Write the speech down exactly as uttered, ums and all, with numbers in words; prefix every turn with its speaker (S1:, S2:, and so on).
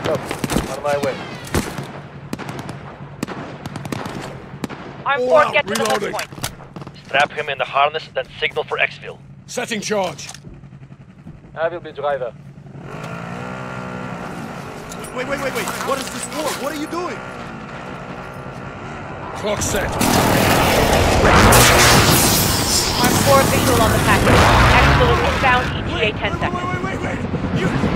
S1: Go. On my way.
S2: Armed
S3: All
S2: force,
S3: out,
S2: get to the
S3: reloading.
S2: hook point.
S4: Strap him in the harness, then signal for exfil.
S3: Setting charge.
S1: I will be driver.
S3: Wait, wait, wait, wait. What is this for? What are you doing? Clock set.
S2: Armed force visual on the package. Exfil is inbound, E T A ten seconds.
S3: Wait, wait, wait, wait, wait. You...